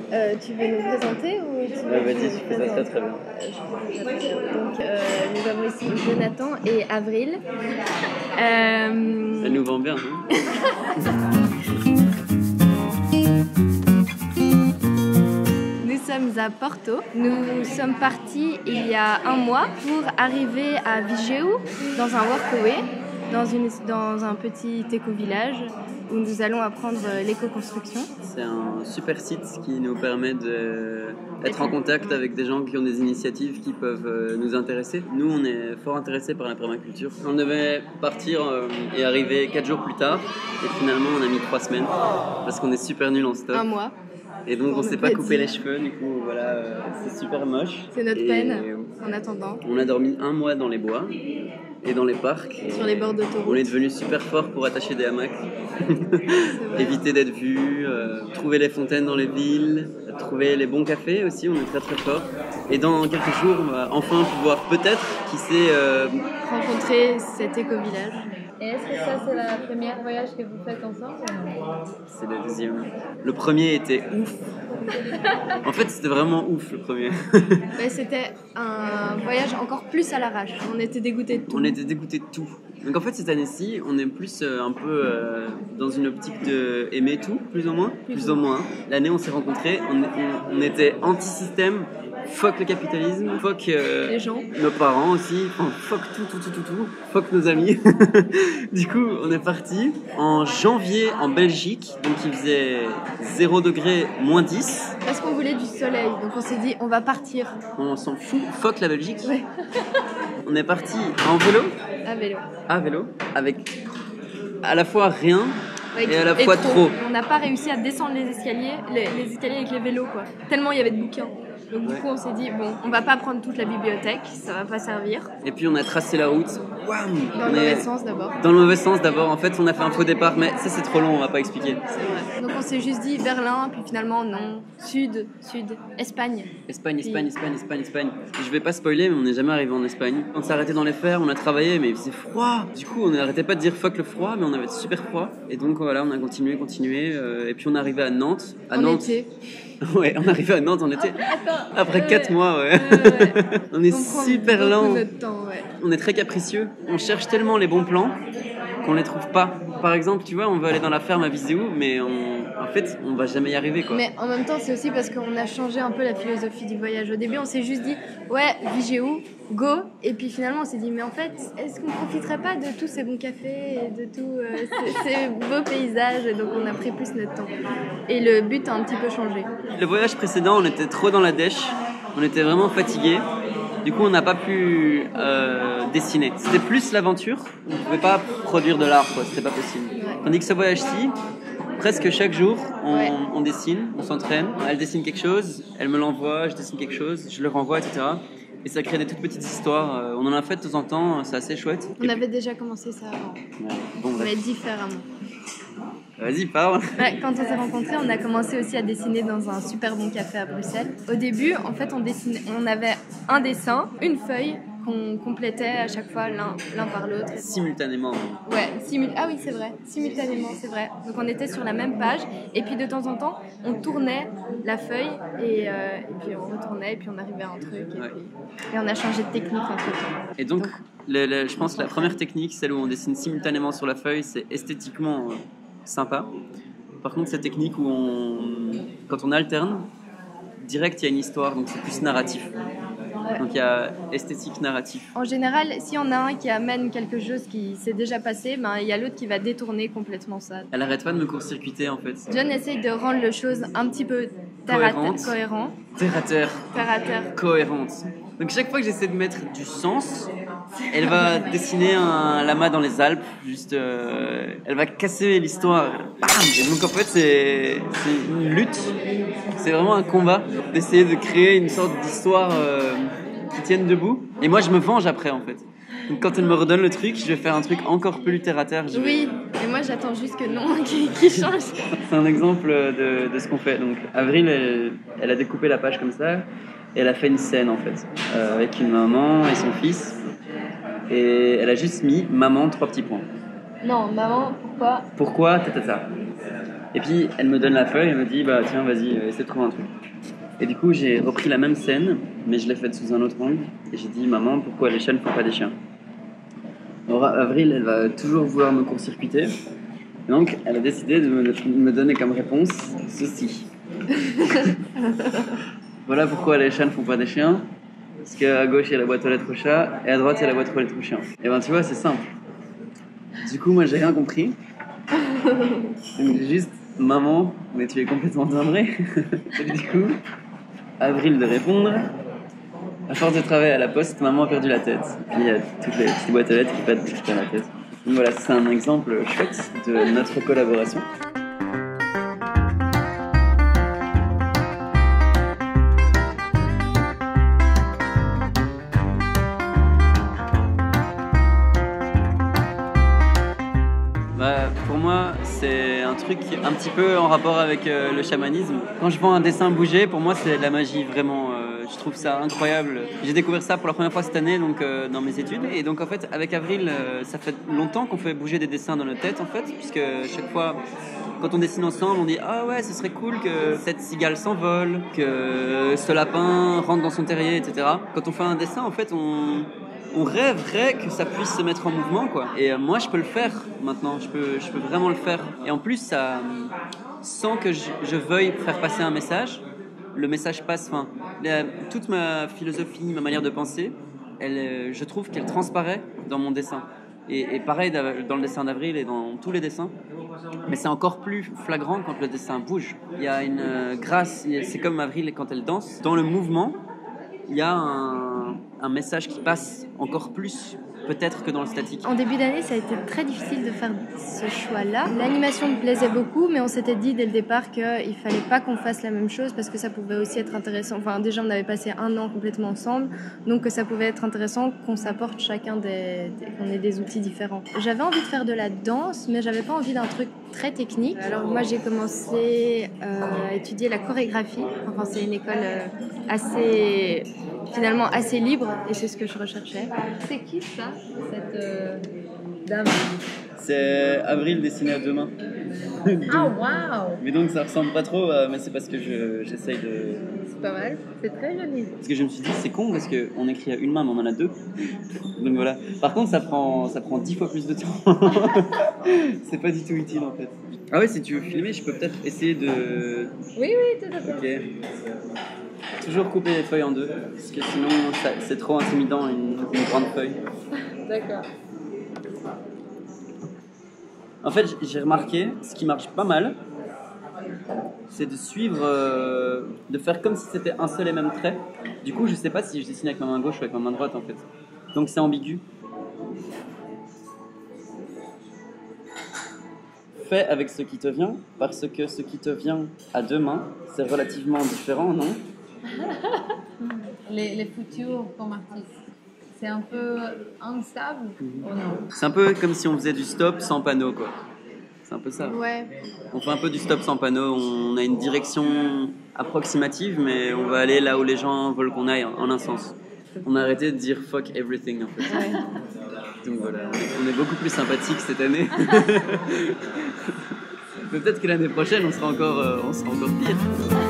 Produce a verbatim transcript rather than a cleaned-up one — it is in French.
Euh, tu veux nous présenter ou tu veux euh, Vas-y, tu fais ça très très bien. Donc, euh, nous avons ici Jonathan et Avril. Euh... Elle nous vend bien, hein. Nous sommes à Porto. Nous sommes partis il y a un mois pour arriver à Viseu, dans un workaway, dans, une, dans un petit éco-village où nous allons apprendre l'éco-construction. C'est un super site qui nous permet d'être en contact avec des gens qui ont des initiatives qui peuvent nous intéresser. Nous, on est fort intéressés par la permaculture. On devait partir et arriver quatre jours plus tard, et finalement, on a mis trois semaines parce qu'on est super nuls en stop. Un mois. Et donc on ne s'est pas coupé les cheveux, du coup voilà, euh, c'est super moche. C'est notre et peine en attendant. On a dormi un mois dans les bois et dans les parcs. Sur les bords d'autoroute. On est devenu super fort pour attacher des hamacs, éviter d'être vu, euh, trouver les fontaines dans les villes, trouver les bons cafés aussi, on est très très fort. Et dans quelques jours, on va enfin pouvoir peut-être, qui sait... Euh... rencontrer cet éco-village. Et est-ce que ça, c'est le premier voyage que vous faites ensemble? C'est le deuxième. Le premier était ouf. En fait, c'était vraiment ouf, le premier. Mais c'était un voyage encore plus à l'arrache. On était dégoûtés de tout. On était dégoûtés de tout. Donc en fait, cette année-ci, on est plus euh, un peu euh, dans une optique de aimer tout, plus ou moins. Plus, plus ou moins. L'année, on s'est rencontrés, on, on, on était anti-système. Fuck le capitalisme, fuck euh, les gens, nos parents aussi, enfin, fuck tout, tout, tout, tout, tout, fuck nos amis. Du coup, on est parti en janvier en Belgique, donc il faisait zéro degré, moins dix. Parce qu'on voulait du soleil, donc on s'est dit on va partir. On s'en fout, fuck la Belgique. Ouais. On est parti en vélo. À vélo. À vélo, avec à la fois rien. Ouais, et à la et fois trop. trop. On n'a pas réussi à descendre les escaliers, les, les escaliers avec les vélos, quoi. Tellement il y avait de bouquins. Donc du ouais. coup on s'est dit bon, on va pas prendre toute la bibliothèque, ça va pas servir. Et puis on a tracé la route. Wham, dans le mauvais sens d'abord. Dans le mauvais sens d'abord. En fait, on a fait un faux départ, mais ça c'est trop long, on va pas expliquer. C'est vrai. Donc on s'est juste dit Berlin, puis finalement non, sud, sud, Espagne. Espagne, Espagne, Espagne, Espagne, Espagne. Je vais pas spoiler, mais on n'est jamais arrivé en Espagne. On s'est arrêté dans les fers, on a travaillé, mais il faisait froid. Du coup, on n'arrêtait pas de dire fuck le froid, mais on avait super froid. Et donc voilà, on a continué, continué. Euh, et puis on est arrivé à Nantes. À en Nantes. été. Ouais, on est arrivé à Nantes en été. Oh, après quatre euh, mois, ouais. Euh, ouais. On est on super lent. Temps, ouais. On est très capricieux. On cherche tellement les bons plans qu'on les trouve pas. Par exemple, tu vois, on veut aller dans la ferme à Viseu, mais on... en fait, on va jamais y arriver, quoi. Mais en même temps, c'est aussi parce qu'on a changé un peu la philosophie du voyage. Au début, on s'est juste dit, ouais, Viseu, go. Et puis finalement, on s'est dit, mais en fait, est-ce qu'on profiterait pas de tous ces bons cafés et de tous euh, ces, ces beaux paysages? Et donc, on a pris plus notre temps. Et le but a un petit peu changé. Le voyage précédent, on était trop dans la dèche. On était vraiment fatigués. Du coup, on n'a pas pu euh, dessiner. C'était plus l'aventure. On ne pouvait pas produire de l'art, quoi. C'était pas possible. Ouais. Tandis que ce voyage-ci, presque chaque jour, on, ouais. on dessine, on s'entraîne. Elle dessine quelque chose, elle me l'envoie, je dessine quelque chose, je le renvoie, et cetera. Et ça crée des toutes petites histoires. On en a fait de temps en temps, c'est assez chouette. On et avait puis... déjà commencé ça avant. Ouais. Bon, mais différemment. Vas-y, parle. Ouais, quand on s'est rencontrés, on a commencé aussi à dessiner dans un super bon café à Bruxelles. Au début, en fait, on, dessinait, on avait un dessin, une feuille qu'on complétait à chaque fois l'un, l'un par l'autre. Simultanément. Ouais, simul- ah oui, c'est vrai, simultanément, c'est vrai. Donc on était sur la même page et puis de temps en temps, on tournait la feuille et, euh, et puis on retournait et puis on arrivait à un truc et, ouais. puis, et on a changé de technique entre temps. Et donc, donc le, le, je pense que la première technique, celle où on dessine simultanément sur la feuille, c'est esthétiquement euh, sympa. Par contre, cette technique où on, quand on alterne, direct il y a une histoire, donc c'est plus narratif. Ouais. Donc il y a esthétique, narratif. En général, si on a un qui amène quelque chose qui s'est déjà passé, ben, il y a l'autre qui va détourner complètement ça. Elle arrête pas de me court-circuiter en fait. John essaye de rendre les choses un petit peu terre à terre, cohérent. Terre à terre. Terre à terre. Cohérente. Donc chaque fois que j'essaie de mettre du sens, elle va dessiner un lama dans les Alpes, juste, euh, elle va casser l'histoire. Bam. Et donc en fait c'est, c'est une lutte, c'est vraiment un combat d'essayer de créer une sorte d'histoire euh, qui tienne debout. Et moi je me venge après en fait. Donc quand elle me redonne le truc, je vais faire un truc encore plus terre à terre. Je vais... Oui, et moi j'attends juste que non, qui, qui change. C'est un exemple de, de ce qu'on fait. Donc Avril, elle, elle a découpé la page comme ça. Et elle a fait une scène en fait, euh, avec une maman et son fils. Et elle a juste mis maman, trois petits points. Non, maman, pourquoi Pourquoi tata. Et puis elle me donne la feuille, elle me dit bah tiens vas-y, essaie de trouver un truc. Et du coup j'ai repris la même scène, mais je l'ai faite sous un autre angle. Et j'ai dit maman, pourquoi les chats ne font pas des chiens? Alors Avril, elle va toujours vouloir me court-circuiter. Et donc elle a décidé de me, de me donner comme réponse ceci. Voilà pourquoi les chats ne font pas des chiens. Parce qu'à gauche il y a la boîte aux lettres au chat et à droite il y a la boîte aux lettres au chien. Et ben tu vois, c'est simple. Du coup moi j'ai rien compris. Donc juste maman, mais tu es complètement timbrée. Et du coup, Avril de répondre. À force de travailler à la poste, maman a perdu la tête. Et puis il y a toutes les petites boîtes aux lettres qui perdent qui perdent la tête. Donc voilà, c'est un exemple chouette de notre collaboration. Bah, pour moi, c'est un truc un petit peu en rapport avec euh, le chamanisme. Quand je vois un dessin bouger, pour moi, c'est de la magie, vraiment. Euh, je trouve ça incroyable. J'ai découvert ça pour la première fois cette année donc, euh, dans mes études. Et donc, en fait, avec Avril, euh, ça fait longtemps qu'on fait bouger des dessins dans notre tête, en fait, puisque chaque fois, quand on dessine ensemble, on dit « Ah ouais, ce serait cool que cette cigale s'envole, que ce lapin rentre dans son terrier, et cetera » Quand on fait un dessin, en fait, on... on rêverait que ça puisse se mettre en mouvement, quoi. Et euh, moi, je peux le faire maintenant. Je peux, je peux vraiment le faire. Et en plus, ça, sans que je, je veuille faire passer un message, le message passe. Enfin, la, toute ma philosophie, ma manière de penser, elle, je trouve qu'elle transparaît dans mon dessin. Et, et pareil dans le dessin d'Avril et dans tous les dessins. Mais c'est encore plus flagrant quand le dessin bouge. Il y a une euh, grâce. C'est comme Avril quand elle danse. Dans le mouvement, il y a un, un message qui passe encore plus peut-être que dans le statique. En début d'année, ça a été très difficile de faire ce choix-là. L'animation me plaisait beaucoup, mais on s'était dit dès le départ qu'il ne fallait pas qu'on fasse la même chose parce que ça pouvait aussi être intéressant. Enfin, déjà, on avait passé un an complètement ensemble, donc ça pouvait être intéressant qu'on s'apporte chacun des, des, qu'on ait des outils différents. J'avais envie de faire de la danse, mais j'avais pas envie d'un truc très technique. Alors moi, j'ai commencé euh, à étudier la chorégraphie. Enfin, c'est une école euh, assez, finalement, assez libre, et c'est ce que je recherchais. C'est qui ça, cette euh, dame? C'est Avril dessiné à deux mains. Ah, waouh! Mais donc ça ressemble pas trop, euh, mais c'est parce que je, j'essaye de... C'est pas mal, c'est très joli. Parce que je me suis dit, c'est con parce qu'on écrit à une main, mais on en a deux. Donc voilà. Par contre, ça prend, ça prend dix fois plus de temps. C'est pas du tout utile en fait. Ah ouais, si tu veux filmer, je peux peut-être essayer de... Oui, oui, tout à fait. Ok. Toujours couper les feuilles en deux, parce que sinon ça, c'est trop intimidant une, une grande feuille. D'accord. En fait, j'ai remarqué, ce qui marche pas mal, c'est de suivre, euh, de faire comme si c'était un seul et même trait. Du coup, je sais pas si je dessine avec ma main gauche ou avec ma main droite en fait. Donc c'est ambigu. Fais avec ce qui te vient, parce que ce qui te vient à deux mains, c'est relativement différent, non? Les, les futurs comme artistes, c'est un peu instable ou non? C'est un peu comme si on faisait du stop sans panneau, quoi. C'est un peu ça. Ouais. On fait un peu du stop sans panneau, on a une direction approximative, mais on va aller là où les gens veulent qu'on aille, en un sens. On a arrêté de dire fuck everything, en fait. Ouais. Donc voilà, on est beaucoup plus sympathique cette année. Mais peut-être que l'année prochaine, on sera encore, euh, on sera encore pire.